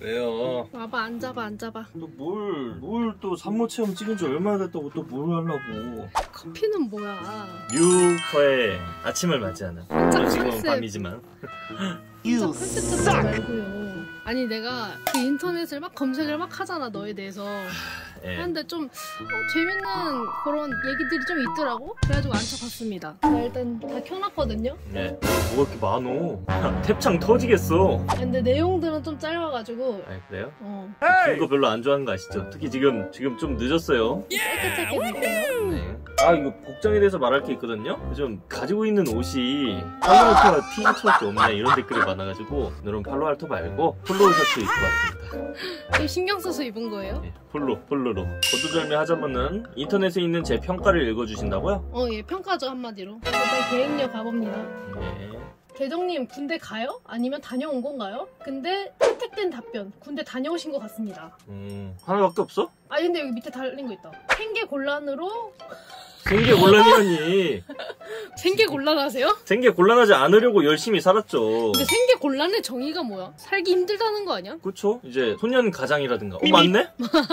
왜요? 와봐, 앉아봐, 앉아봐. 너 뭘 또 산모 체험 찍은 지 얼마나 됐다고 또 뭘 하려고? 커피는 뭐야? 뉴커의 아침을 맞이하는. 짝 지금은 컨셉. 밤이지만. 진짜 컨셉 잡지 말고요. 아니 내가 그 인터넷을 막 검색을 막 하잖아 너에 대해서. 예. 근데 좀 재밌는 그런 얘기들이 좀 있더라고. 그래가지고 앉혀봤습니다. 나 일단 다 켜놨거든요. 네. 뭐가 이렇게 많어? 탭창 터지겠어. 근데 내용들은 좀 짧아가지고. 아 그래요? 어. 긴 거 별로 안 좋아하는 거 아시죠? 특히 지금 좀 늦었어요. 짧게 할게요. 네. 아 이거 복장에 대해서 말할 게 있거든요. 좀 가지고 있는 옷이 팔로알토가 티셔츠 없네 이런 댓글이 많아가지고 오늘은 팔로알토 말고 폴로 셔츠 입고 왔습니다. 좀 신경 써서 입은 거예요? 네, 폴로로 거두절미 하자면은 인터넷에 있는 제 평가를 읽어주신다고요? 예, 평가죠 한마디로. 일단 계획녀 가봅니다. 네. 대정님 군대 가요? 아니면 다녀온 건가요? 근데 채택된 답변 군대 다녀오신 것 같습니다. 하나밖에 없어? 아 근데 여기 밑에 달린 거 있다. 생계 곤란으로. 생계 곤란이라니. 생계 곤란하세요? 생계 곤란하지 않으려고 열심히 살았죠. 근데 생계 곤란의 정의가 뭐야? 살기 힘들다는 거 아니야? 그쵸? 이제 소년 가장이라든가. 맞네?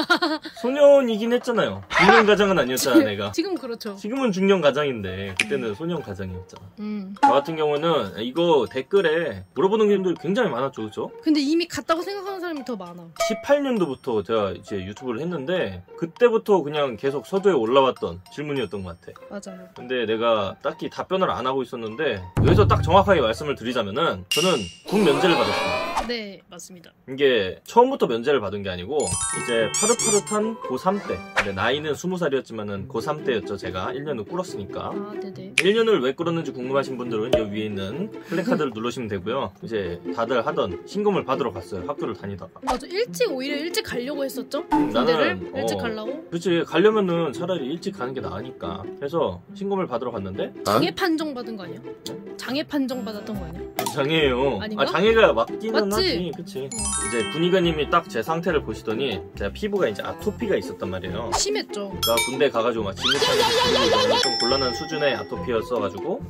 소년이긴 했잖아요. 중년 가장은 아니었잖아 내가. 지금 그렇죠. 지금은 중년 가장인데 그때는 소년 가장이었잖아. 저 같은 경우는 이거 댓글에 물어보는 분들이 굉장히 많았죠, 그쵸? 근데 이미 갔다고 생각하는 사람이 더 많아. 18년도부터 제가 이제 유튜브를 했는데 그때부터 그냥 계속 서두에 올라왔던 질문이었던 것 같아. 맞아요. 근데 내가 딱히 답변을 안 하고 있었는데 여기서 딱 정확하게 말씀을 드리자면은 저는 군 면제를 받았습니다. 네, 맞습니다. 이게 처음부터 면제를 받은 게 아니고 이제 파릇파릇한 고3 때, 근데 나이는 20살이었지만은 고3 때였죠. 제가 1년을 꿇었으니까. 아, 네네. 1년을 왜 꿇었는지 궁금하신 분들은 여기 위에 있는 플래카드를 누르시면 되고요. 이제 다들 하던 신검을 받으러 갔어요. 학교를 다니다가. 맞아, 오히려 일찍 가려고 했었죠? 군대를 일찍 가려고? 그렇지. 가려면은 차라리 일찍 가는 게 나으니까. 그래서 신검을 받으러 갔는데 장애 판정 받은 거 아니야? 장애 판정 받았던 거 아니야? 장애예요. 아닌가? 아, 장애가 맞기는 맞지? 하지. 그치. 이제 군의관님이 딱 제 상태를 보시더니 제가 피부가 이제 아토피가 있었단 말이에요. 심했죠. 나 군대 가가지고 막 진흙탕에서 좀 곤란한 수준의 아토피였어가지고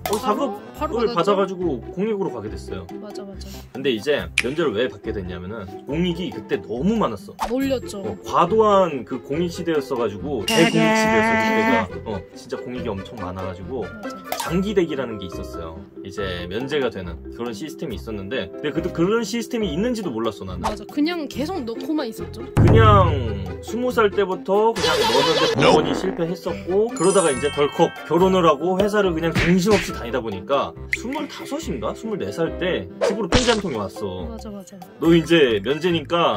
사급을 받아가지고 공익으로 가게 됐어요. 맞아. 근데 이제 면제를 왜 받게 됐냐면은 공익이 그때 너무 많았어. 몰렸죠. 과도한 그 공익 시대였어가지고 대공익 시대였어 그때가. 진짜 공익이 엄청 많아가지고 맞아. 장기대기라는 게 있었어요. 이제 면제가 되는 그런 시스템이 있었는데 근데 그런 시스템이 있는지도 몰랐어 나는. 맞아. 그냥 계속 넣고만 있었죠. 그냥 20살 때부터 그냥 넣었는데 번번이 실패했었고 그러다가 이제 덜컥 결혼을 하고 회사를 그냥 정신없이 다니다 보니까 25인가? 24살 때 집으로 편지 한 통이 왔어. 맞아. 너 이제 면제니까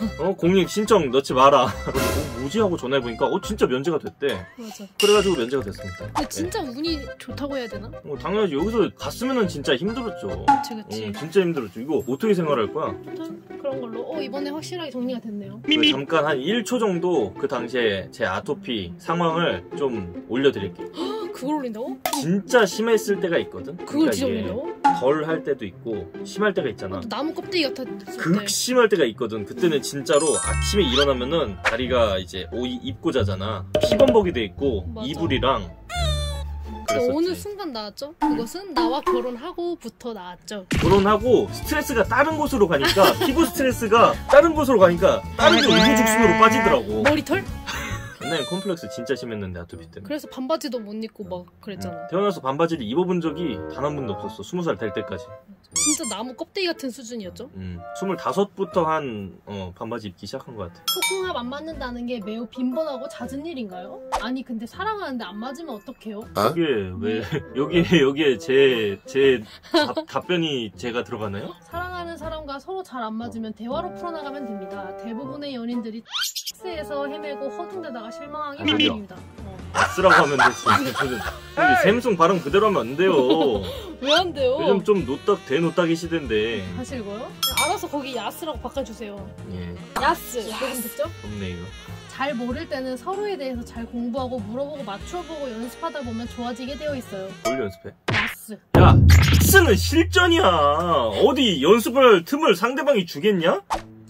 공익 신청 넣지 마라. 뭐지 하고 전화해보니까 진짜 면제가 됐대. 맞아. 그래가지고 면제가 됐습니다. 근데 진짜 운이 좋다고 해야 되나? 당연하지. 여기서 갔으면은 진짜 힘들었죠. 그치. 진짜 힘들었죠. 이거 어떻게 생활할 거야? 그런 걸로 이번에 확실하게 정리가 됐네요. 잠깐 한 1초 정도 그 당시에 제 아토피 상황을 좀 올려드릴게요. 그걸 올린다고? 진짜 심했을 때가 있거든. 그걸 진짜 올린다고? 덜 할 때도 있고 심할 때가 있잖아. 나무 껍데기 같았을 때. 극심할 때가 있거든. 그때는 진짜로 아침에 일어나면은 다리가 이제 옷 입고 자잖아. 피범벅이 돼 있고 맞아. 이불이랑 어느 순간 나왔죠? 그것은 나와 결혼하고부터 나왔죠. 결혼하고 스트레스가 다른 곳으로 가니까 피부 스트레스가 다른 곳으로 가니까 다른 게 우후죽순으로 빠지더라고. 머리털? 옛날에 컴플렉스 진짜 심했는데 아토피 때문에. 그래서 반바지도 못 입고 막 그랬잖아. 태어나서 반바지를 입어본 적이 단 한 번도 없었어. 20살 될 때까지. 진짜 나무 껍데기 같은 수준이었죠? 25부터 한 반바지 입기 시작한 것 같아. 폭궁합 안 맞는다는 게 매우 빈번하고 잦은 일인가요? 아니 근데 사랑하는데 안 맞으면 어떡해요? 그게 왜 여기에 제 답변이 제가 들어가나요? 사랑하는 사람과 서로 잘 안 맞으면 대화로 풀어나가면 됩니다. 대부분의 연인들이 X에서 헤매고 허둥대다가 실망하기 마련입니다. X라고 하면 되지. 샘송 발음 그대로 하면 안 돼요. 왜 안 돼요? 요즘 좀 대노딱이 시대인데. 하실 거요? 알아서 거기 야스라고 바꿔주세요. 예. 야스. 녹음 됐죠? 없네 이거. 잘 모를 때는 서로에 대해서 잘 공부하고 물어보고 맞춰보고 연습하다 보면 좋아지게 되어 있어요. 뭘 연습해? 야스. 야, X는 실전이야. 어디 연습을 틈을 상대방이 주겠냐?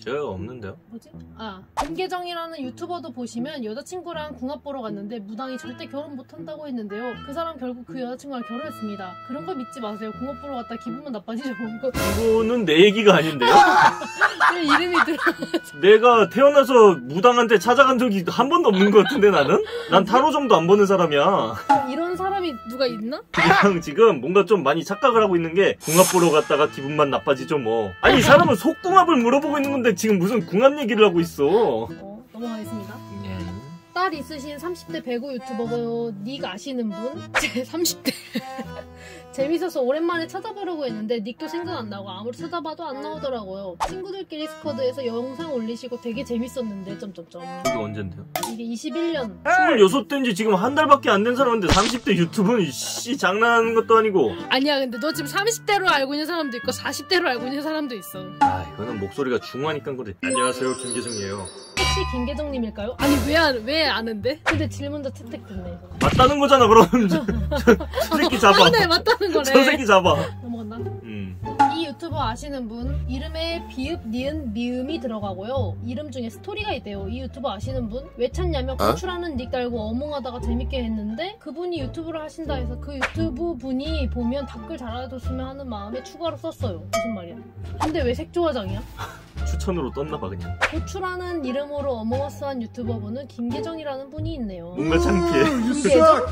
제가 없는데요. 뭐지? 김계정이라는 유튜버도 보시면 여자친구랑 궁합 보러 갔는데 무당이 절대 결혼 못한다고 했는데요. 그 사람 결국 그 여자친구랑 결혼했습니다. 그런 거 믿지 마세요. 궁합 보러 갔다 기분만 나빠지죠. 이거는 내 얘기가 아닌데요? 이름이 들어. 내가 태어나서 무당한테 찾아간 적이 한 번도 없는 것 같은데 나는? 난 타로점도 안 보는 사람이야. 이런 사람이 누가 있나? 그냥 지금 뭔가 좀 많이 착각을 하고 있는 게 궁합 보러 갔다가 기분만 나빠지죠 뭐. 아니 이 사람은 속궁합을 물어보고 있는 건데 지금 무슨 궁합 얘기를 하고 있어. 넘어가겠습니다. 딸 있으신 30대 배구 유튜버고 닉 아시는 분? 제 30대 재밌어서 오랜만에 찾아보려고 했는데 닉도 생각 안 나고 아무리 찾아봐도 안 나오더라고요. 친구들끼리 스쿼드에서 영상 올리시고 되게 재밌었는데 점점점. 이게 언젠데요? 이게 21년 26대인지 지금 한 달밖에 안 된 사람인데 30대 유튜브는 씨 장난하는 것도 아니고. 아니야 근데 너 지금 30대로 알고 있는 사람도 있고 40대로 알고 있는 사람도 있어. 이거는 목소리가 중후하니까 그래. 안녕하세요 김계정이에요. 혹시 김계정님일까요? 아니 왜 아는데? 근데 질문도 채택됐네. 맞다는 거잖아 그럼. 저 새끼 잡아. 네 맞다는 거네. 저 새끼 잡아. 넘어간다. 이 유튜버 아시는 분 이름에 비읍, 니은, 미음이 들어가고요. 이름 중에 스토리가 있대요. 이 유튜버 아시는 분? 왜 찾냐면 고추라는 닉 달고 어몽하다가 재밌게 했는데 그분이 유튜브를 하신다 해서 그 유튜브 분이 보면 댓글 달아줬으면 하는 마음에 추가로 썼어요. 무슨 말이야? 근데 왜 색조화장이야? 추천으로 떴나봐 그냥. 고추라는 이름으로 어몽어스한 유튜버분은 김계정이라는 분이 있네요. 뭔가 창피해. 김계정?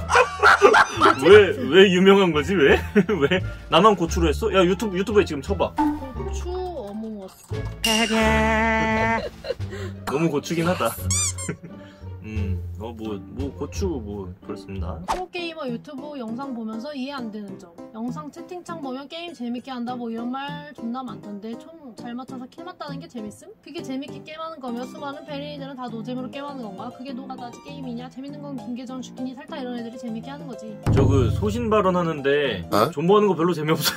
왜 유명한 거지 왜? 왜? 나만 고추로 했어? 야 유튜브에 지금 쳐봐. 고추 어몽어스. 너무 고추긴 하다. 고추 그렇습니다. 프로게이머 유튜브 영상 보면서 이해 안 되는 점. 영상 채팅창 보면 게임 재밌게 한다 뭐 이런 말 존나 많던데 총 잘 맞춰서 킬 맞다는 게 재밌음? 그게 재밌게 게임하는 거면 수많은 베린이들은 다 노잼으로 게임하는 건가? 그게 노가다지 게임이냐? 재밌는 건 김계정, 슈키니, 살타 이런 애들이 재밌게 하는 거지. 저 그 소신 발언하는데 존버하는 거 별로 재미없어요.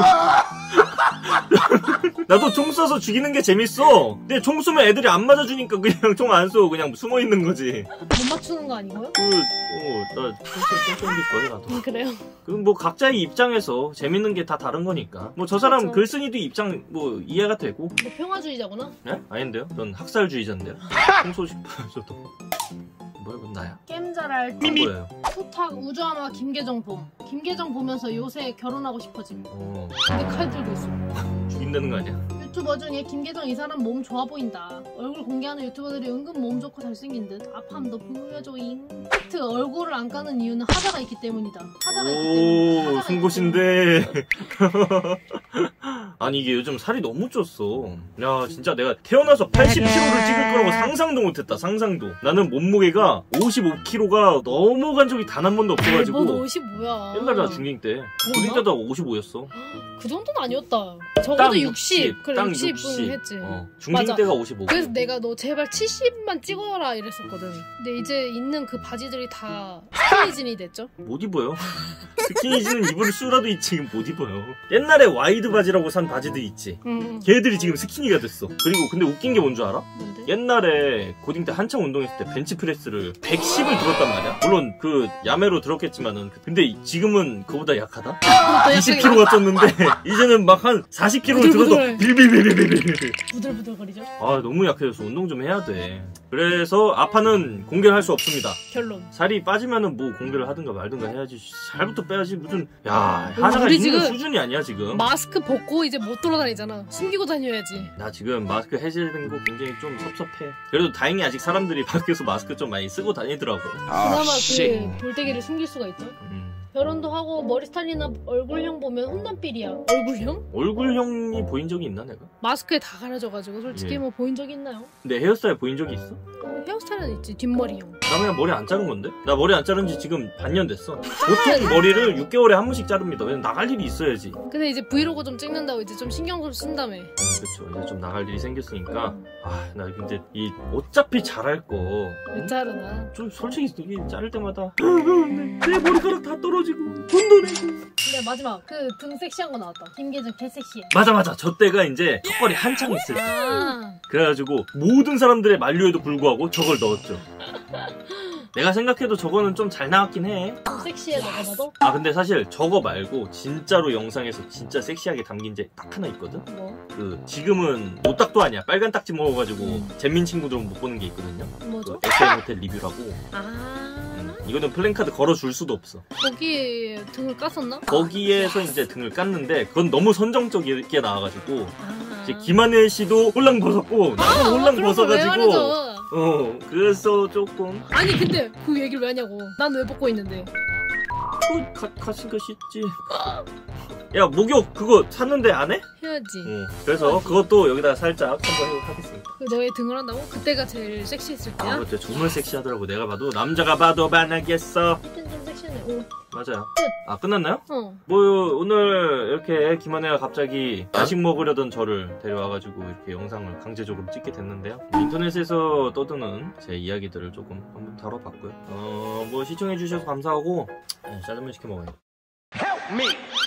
나도 총 쏴서 죽이는 게 재밌어. 근데 총 쏘면 애들이 안 맞아주니까 그냥 총 안 쏘고 그냥 숨어 있는 거지. 못 맞추는 거 아니고요? 나 총 쏜 거야 나도. 그래요? 뭐 각자의 입장에서 재밌는 게 다 다른 거니까. 뭐 저 사람 그렇죠. 글쓴이도 입장 뭐 이해가 되고. 뭐 평화주의자구나? 네? 아닌데요? 전 학살주의자인데요. 청소식 보여줘도. 뭐야 그건 나야? 게임 잘할 뭐예요? 후탁 우주하마 김계정 봄. 김계정 보면서 요새 결혼하고 싶어짐. 근데 칼 들고 있어. 죽인다는 거 아니야? 유튜버 중에 김계정 이 사람 몸 좋아 보인다. 얼굴 공개하는 유튜버들이 은근 몸 좋고 잘생긴 듯. 아팜도 보여줘잉. 팩트 얼굴을 안 까는 이유는 하자가 있기 때문이다. 하자가 있기 때문에. 송곳인데. 아니 이게 요즘 살이 너무 쪘어. 야 진짜 내가 태어나서 80kg를 찍을 거라고 상상도 못했다. 상상도. 나는 몸무게가 55kg가 넘어간 적이 단 한 번도 없어가지고. 뭐 55야. 옛날에 나 중딩 때. 중딩 때도 55였어. 그 정도는 아니었다. 딱 적어도 60. 그래 딱 60은 60. 했지. 중딩 맞아. 때가 55. 그래서 내가 너 제발 70만 찍어라 이랬었거든. 근데 이제 있는 그 바지들이 다 스키니진이 됐죠? 못 입어요. 스키니진은 입을 수라도 있지 못 입어요. 옛날에 와이드 바지라고 산 바지들 있지. 걔들이 지금 스키니가 됐어. 그리고 근데 웃긴 게 뭔 줄 알아? 뭔데? 옛날에 고딩 때 한창 운동했을 때 벤치프레스를 110을 들었단 말이야. 물론 그 야매로 들었겠지만은 근데 지금은 그보다 약하다? 20kg가 쪘는데 이제는 막 한 40kg를 들어도 빌빌빌빌빌빌 부들부들거리죠? 아 너무 약해져서 운동 좀 해야 돼. 그래서 아파는 공개를 할 수 없습니다. 결론. 살이 빠지면은 뭐 공개를 하든가 말든가 해야지. 살부터 빼야지 무슨. 야 하나가 우리 있는 지금 수준이 아니야 지금. 마스크 벗고 이제 못 돌아다니잖아. 숨기고 다녀야지. 나 지금 마스크 해제된 거 굉장히 좀 섭섭해. 그래도 다행히 아직 사람들이 밖에서 마스크 좀 많이 쓰고 다니더라고. 그나마 그 볼때기를 숨길 수가 있죠. 결혼도 하고 머리 스타일이나 얼굴형 보면 혼남삘이야. 얼굴형? 얼굴형이 보인 적이 있나 내가? 마스크에 다 가려져가지고 솔직히 예. 뭐 보인 적 있나요? 내 헤어스타일 보인 적이 있어? 헤어스타일은 있지. 뒷머리형. 나 그냥 머리 안 자른 건데? 나 머리 안 자른 지 지금 반년 됐어. 보통 머리를 6개월에 한 번씩 자릅니다. 왜냐면 나갈 일이 있어야지. 근데 이제 브이로그 좀 찍는다고 이제 좀 신경 좀 쓴다며. 그쵸. 이제 좀 나갈 일이 생겼으니까. 나 근데 어차피 잘할 거. 왜 자르나? 좀 솔직히 이게 자를 때마다 내 머리카락 다 떨어지고 돈도 내고. 근데 마지막 그 등 섹시한 거 나왔다. 김계정 개 섹시해. 맞아. 저 때가 이제 턱걸이 한창 있을 때. 그래가지고 모든 사람들의 만류에도 불구하고 저걸 넣었죠. 내가 생각해도 저거는 좀 잘 나왔긴 해. 좀 섹시해 너가 봐도? 아 근데 사실 저거 말고 진짜로 영상에서 진짜 섹시하게 담긴 게 딱 하나 있거든? 뭐? 그 지금은 노딱도 아니야. 빨간 딱지 먹어가지고 잼민 친구들은 못 보는 게 있거든요. 뭐죠? 그 SM 호텔 리뷰라고. 이거는 플랜카드 걸어줄 수도 없어. 거기 등을 깠었나? 거기에서 이제 등을 깠는데 그건 너무 선정적이게 나와가지고 이제 아. 김하늘 씨도 홀랑 벗었고 나도 홀랑 벗어가지고 그래서 조금 아니 근데 그 얘기를 왜 하냐고. 난 왜 벗고 있는데. 가신 거 싶지. 야 목욕 그거 샀는데 안 해? 해야지. 그래서 그것도 여기다가 살짝 한번 해보겠습니다. 너의 등을 한다고? 그때가 제일 섹시했을 때야? 아 그때 정말 섹시하더라고. 내가 봐도 남자가 봐도 반하겠어. 그땐 좀 섹시하네. 오. 맞아요. 끝. 아 끝났나요? 뭐 오늘 이렇게 김한혜가 갑자기 야식 먹으려던 저를 데려와가지고 이렇게 영상을 강제적으로 찍게 됐는데요. 인터넷에서 떠드는 제 이야기들을 조금 한번 다뤄봤고요. 뭐 시청해주셔서 감사하고 짜장면 시켜 먹어요. Help me!